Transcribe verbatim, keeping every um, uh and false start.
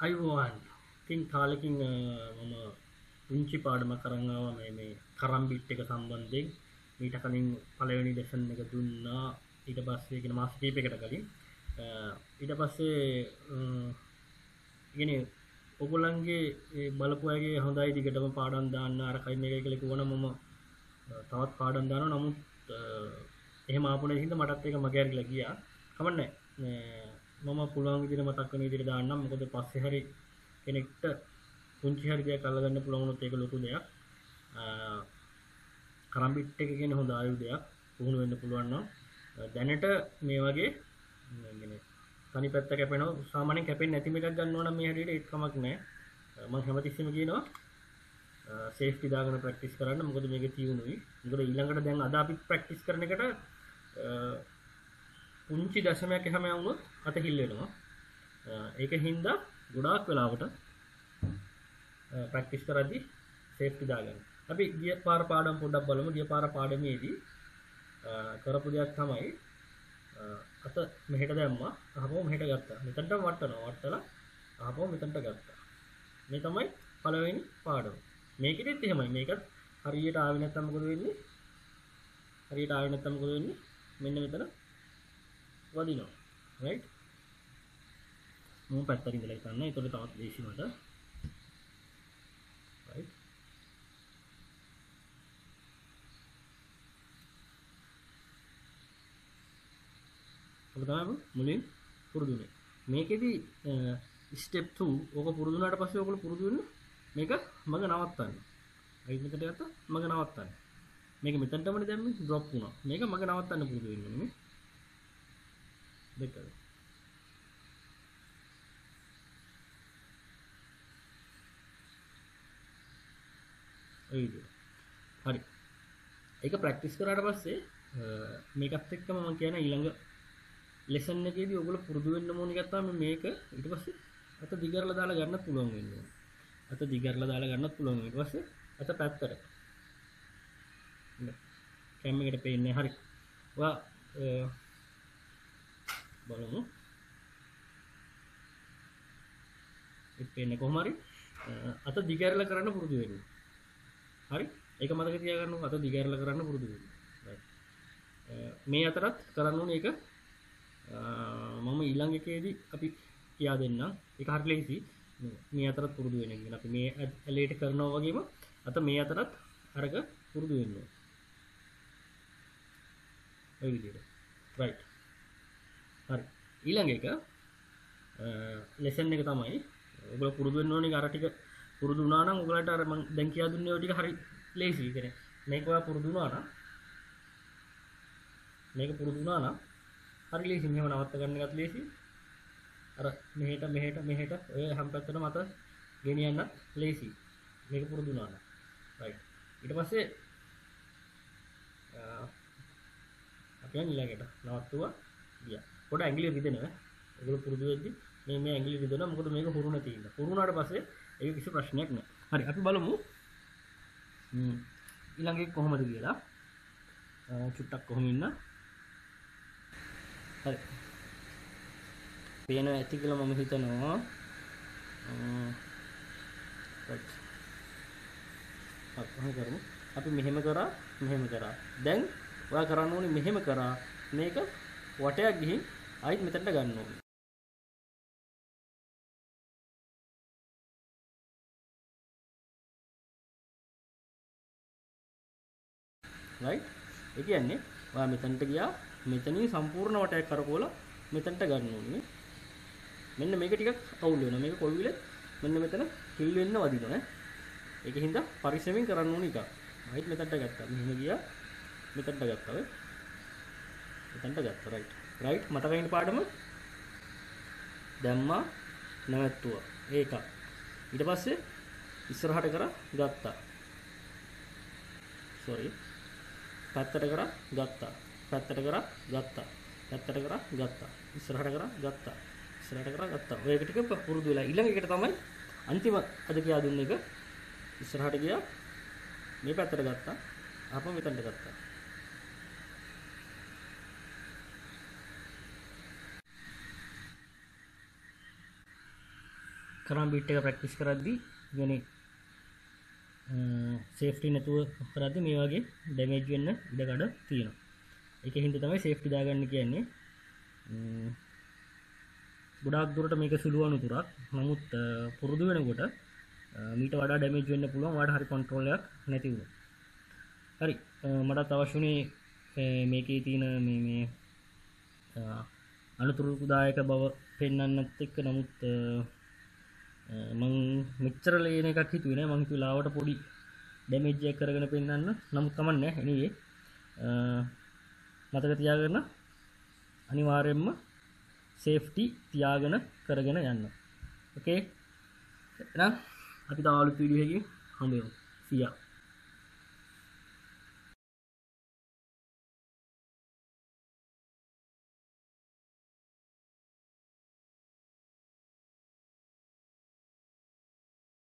අයිබෝවන් ඉතින් කාලෙකින් මම පුංචි පාඩමක් අරන් ආවා මේ මේ කරම්බිට් එක සම්බන්ධයෙන්. ඊට කලින් පළවෙනි ලෙසන් එක දුන්නා. ඊට පස්සේ කියන මාස කිහිපයකට කලින් ඊට පස්සේ ඉන්නේ ඔයගොල්ලන්ගේ ඒ බලපු අයගේ හොඳයි දිගටම පාඩම් දාන්න අර කයි මේකයි කියලා කිව්වනම් මම තවත් පාඩම් දානවා. නමුත් එහෙම ආපු නැති හින්දා මටත් ඒක මගේ අරගෙන ගියා. කමන්නේ මම පුළුවන් විදිහට මතක් කරන විදිහට දාන්නම්. මොකද පස්සේ හරි කෙනෙක්ට පුංචි හරි දෙයක් අල්ලගන්න පුළුවන් වුණොත් ඒක ලොකු දෙයක්. කරම්බිට් එක කියන්නේ හොඳ ආයුධයක්. පුහුණු වෙන්න පුළුවන් නම් දැනට මේ වගේ يعني තනි පැත්ත කැපෙනවා. සාමාන්‍යයෙන් කැපෙන්නේ නැති මේකක් ගන්නවා නම් මේ හැටියට ඒක කමක් නැහැ. මම හැමතිස්සෙම කියනවා සේෆ්ටි දාගෙන ප්‍රැක්ටිස් කරන්න. මොකද මේක තියුණුයි. මොකද ඊළඟට දැන් අද අපි ප්‍රැක්ටිස් කරන එකට පුංචි දශමයක් එහෙම වුණොත් අත හිල් වෙනවා. ඒක හින්දා ගොඩාක් වෙලාවට ප්‍රැක්ටිස් කරද්දී සේෆ්ටි දාගන්න. අපි ගිය පාර පාඩම් පොඩ්ඩක් බලමු. ගිය පාර පාඩමේදී කරපු දෙයක් තමයි අත මෙහෙට දැම්මා. අහපුව මෙහෙට ගත්තා. මෙතනට වටනවා. වටලා අහපුව මෙතනට ගත්තා. මේ තමයි පළවෙනි පාඩම. මේකෙදිත් එහෙමයි. මේකත් හරියට ආවෙ නැත්නම් මොකද වෙන්නේ? හරියට ආවෙ නැත්නම් මොකද වෙන්නේ? මෙන්න මෙතන වදිනවා. රයිට්? මම පැත්තකින් ඉඳලා ගන්න. ඒතකොට තවත් ලේසි මට. රයිට්? ඔබ තමයි මුලින් පුරුදුනේ. මේකෙදි ස්ටෙප් two ඕක පුරුදු වුණාට පස්සේ ඔයගොල්ලෝ පුරුදු වෙන්න මේක මග නවත්තන්න. රයිට් මෙතනට ගත්තා මග නවත්තන්න. මේක මෙතනටමනේ දැම්මේ ඩ්‍රොප් වුණා. මේක මග නවත්තන්න පුරුදු වෙන්න ඕනේ. දෙකද ඒ විදිහට. හරි. ඒක ප්‍රැක්ටිස් කරාට පස්සේ මේකත් එක්කම මම කියන ඊළඟ ලෙසන් එකේදී ඔයගොල්ලෝ පුරුදු වෙන්න ඕනේ ගත්තාම මේක ඊට පස්සේ අත දිගරලා දාලා ගන්නත් පුළුවන් වෙනවා. අත දිගරලා දාලා ගන්නත් පුළුවන්. ඊට පස්සේ අත පැත්තට. කැම් එකට පේන්නේ හරි. ඔයා බලමු. ඒක පේන්නේ කොහොම හරි අත දිගරලා කරන්න පුරුදු වෙන්න. හරි? ඒක මතක තියාගන්න අත දිගරලා කරන්න පුරුදු වෙන්න. මේ අතරත් කරන්න ඕනේ ඒක මම ඊළඟ එකේදී අපි කියා දෙන්නම්. ඒක හරිය ලේසි. මේ අතරත් පුරුදු වෙන්න කියන අපි මේ ඇලේට කරනවා වගේම අත මේ අතරත් අරක පුරුදු වෙන්න ඕනේ. ඔය විදිහට. රයිට්. හරි. ඊළඟ එක ලෙසන් එක තමයි ඔයගොල්ලෝ පුරුදු වෙන්න ඕනේ අර ටික පුරුදු වුණා නම් ඔයගලට අර මම දැන් කියා දුන්නේ ඔය ටික හරි ලේසි. ඒ කියන්නේ මේක ඔයා පුරුදු වුණා නම් මේක පුරුදු වුණා නම් හරි ලේසි. මෙහෙම නවත්ත ගන්න එකත් ලේසි. අර මෙහෙට මෙහෙට මෙහෙට ඔය හැම පැත්තටම අත ගෙනියන්නත් ලේසි. මේක පුරුදු වුණා නම්. රයිට්. ඊට පස්සේ අපි යන් ඊළඟට නවත්තුවා ගියා. පොඩ ඇඟිලි රිදෙනවා. ඒගොල්ලෝ පුරුදු වෙද්දි මේ මේ ඇඟිලි රිදෙනවා. මොකද මේක හුරු නැති ඉන්න. හුරු වුණාට පස්සේ ඒක කිසි ප්‍රශ්නයක් නෑ. හරි අපි බලමු. ම් ඊළඟ එක කොහොමද කියලා. චුට්ටක් කොහොම ඉන්න. හරි. පේනවා ඇති කියලා මම හිතනවා. රයිට්. අපි කරමු. අපි මෙහෙම කරා මෙහෙම කරා. දැන් ඔයා කරන්න ඕනේ මෙහෙම කරා. මේක වටයක් ගිහින් ආයිත් මෙතනට ගන්න ඕනේ. රයිට්. ඒ කියන්නේ ඔයා මෙතනට ගියා මෙතනින් සම්පූර්ණ වටයක් කරකවලා මෙතනට ගන්න ඕනේ. මෙන්න මේක ටිකක් අවුල් වෙනවා. මේක කොල්විලෙත් මෙන්න මෙතන හිල් වෙන්න වදිනවා ඈ. ඒකින්ද පරිස්සමෙන් කරන්න ඕනේ එක. රයිට් මෙතනට ගත්තා. මෙහෙම ගියා මෙතනට ගත්තා වේ. මෙතනට ගත්තා රයිට්. රයිට් මතකයින් පාඩම දැම්මා නැවැත්තුවා. ඒක. ඊට පස්සේ ඉස්සරහට කරා ගත්තා. sorry. පැත්තට කරා ගත්තා. පැත්තට කරා ගත්තා. පැත්තට කරා ගත්තා. ඉස්සරහට කරා ගත්තා. ඉස්සරහට කරා ගත්තා. ඔය එක ටික පුරුදු වෙලා ඊළඟ එකට තමයි අන්තිම අද කියා දුන්න එක. ඉස්සරහට ගියා. මේ පැත්තට ගත්තා. ආපහු මෙතනට ගත්තා. කරම් බීට් එක ප්‍රැක්ටිස් කරද්දී කියන්නේ සේෆ්ටි නැතුව කරද්දී මේ වගේ ඩැමේජ් වෙන්න ඉඩකඩ තියෙනවා. ඒකෙන් හින්දා තමයි සේෆ්ටි දාගන්න කියන්නේ. ගොඩාක් දුරට මේක සුළු අනුතුරක්. නමුත් පුරුදු වෙනකොට මීට වඩා ඩැමේජ් වෙන්න පුළුවන්. ඔයාලට හරි කන්ට්‍රෝල් එකක් නැති වුණොත්. හරි මටත් අවශ්‍යුනේ මේකේ තියෙන මේ මේ අනුතුරුදායක බව පෙන්වන්නත් එක්ක නමුත් මං මෙච්චර ලේන එකක් හිතුවේ නෑ. මං හිතුවේ ලාවට පොඩි ඩැමේජ් එකක් කරගෙන පෙන්වන්න. නමුත් කමක් නෑ. anyway මතක තියාගන්න අනිවාර්යයෙන්ම සේෆ්ටි තියාගෙන කරගෙන යන්න. ඕකේ. එහෙනම් අපි තව අලුත් වීඩියෝ එකකින් හම්බ වෙමු. see ya.